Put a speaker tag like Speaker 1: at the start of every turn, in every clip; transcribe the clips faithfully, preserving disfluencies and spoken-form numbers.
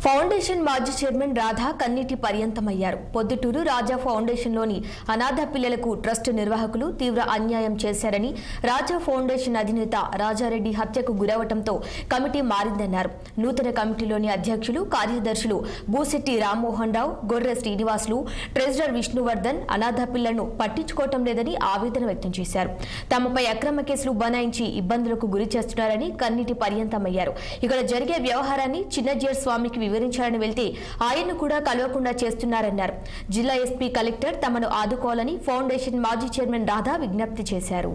Speaker 1: Foundation మాజీ chairman Radha కన్నీటి పర్యంతమయ్యారు. పొద్దుటూరు రాజా ఫౌండేషన్లోని అనాథ పిల్లలకు ట్రస్ట్ నిర్వాహకులు తీవ్ర అన్యాయం చేశారని, రాజా ఫౌండేషన్ అధినేత రాజారెడ్డి హత్యకు గురవటంతో కమిటీ మారిందన్నారు. నూతన కమిటీలోని అధ్యక్షులు, కార్యదర్శులు బూసెట్టి రామ్మోహన్ రావు, గొర్రె శ్రీనివాసులు, ట్రెజరర్ విష్ణువర్ధన్ అనాథ పిల్లలను పట్టించుకోవటం లేదని ఆవేదన వ్యక్తం చేశారు. తమపై అక్రమ కేసులు బనాయించి ఇబ్బందులకు గురి చేస్తున్నారని కన్నీటి పర్యంతమయ్యారు. ఇక్కడ జరిగే వ్యవహారాన్ని చిన్నజీయర్ స్వామికి వివరించాలని వెళ్తే ఆయన్ను కూడా కలవకుండా చేస్తున్నారన్నారు. జిల్లా ఎస్పీ, కలెక్టర్ తమను ఆదుకోవాలని ఫౌండేషన్ మాజీ చైర్మన్ రాధా విజ్ఞప్తి చేశారు.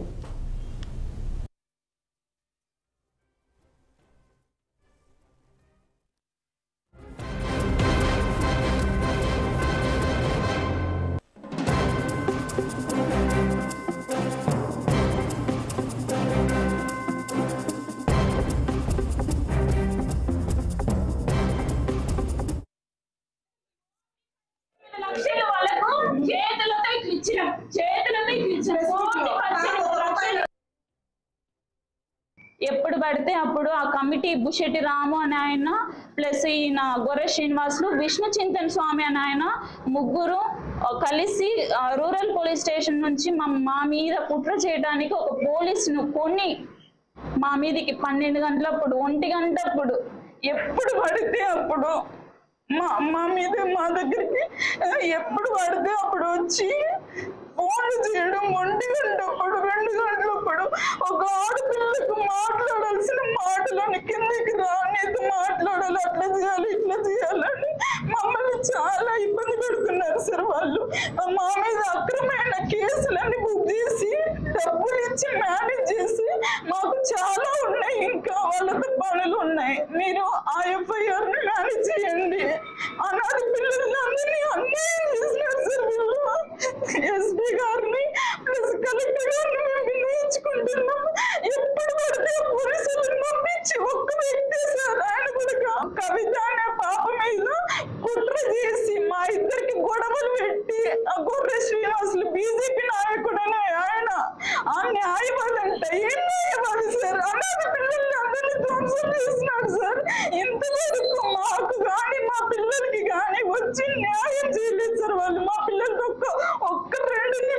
Speaker 2: ఎప్పుడు పడితే అప్పుడు ఆ కమిటీ బుషెట్టి రాము అని ఆయన, ప్లస్ ఈయన గొర్రె శ్రీనివాసులు, విష్ణు చింతన్ స్వామి అని ఆయన ముగ్గురు కలిసి రూరల్ పోలీస్ స్టేషన్ నుంచి మా మీద కుట్ర చేయడానికి ఒక పోలీసును కొని మా మీదకి పన్నెండు గంటలప్పుడు ఒంటి గంటప్పుడు ఎప్పుడు పడితే అప్పుడు మా మా మీద మా దగ్గరికి ఎప్పుడు పడితే అప్పుడు వచ్చి ఫోన్లు చేయడం, ఒంటి గంటప్పుడు రెండు గంటలప్పుడు ఒక ఆడపిల్లకు మాట్లాడాల్సిన మాటలని కిందకి రానిది మాట్లాడాలి, అట్లా చేయాలి ఇట్లా చేయాలని మమ్మల్ని చాలా ఇబ్బంది పెడుతున్నారు సార్. వాళ్ళు మా మీద అక్రమైన కేసులన్నీ బుక్ చేసి డబ్బులు ఇచ్చి మేనేజ్ చేసి మాకు చాలా ఉన్నాయి, ఇంకా వాళ్ళతో పనులు ఉన్నాయి. మీరు ఆ ఎఫ్ఐఆర్ ని మేనేజ్ చేయండి. అనాథ పిల్లలందరినీ అన్యాయం చేసినారు సార్ వీళ్ళు. ఎస్పీ గారిని ప్లస్ కలెక్టర్ గారిని మేము వినియోగించుకుంటున్నాం. ఎప్పుడు పడితే పోలీసులను పంపించి ఒక్క వ్యక్తి సార్, ఆయన కూడా కవిత అనే పాప మీద కుట్ర చేసి మా ఇద్దరికి గొడవలు పెట్టి ఆ గొర్రె శ్రీనివాసులు బీజేపీ నాయకుడనే ఆయన ఆ న్యాయవాది అంటే ఏం న్యాయవాది సార్? అనాథ పిల్లల్ని అందరినీ ధ్వంసం చేసినాడు సార్. ఇంత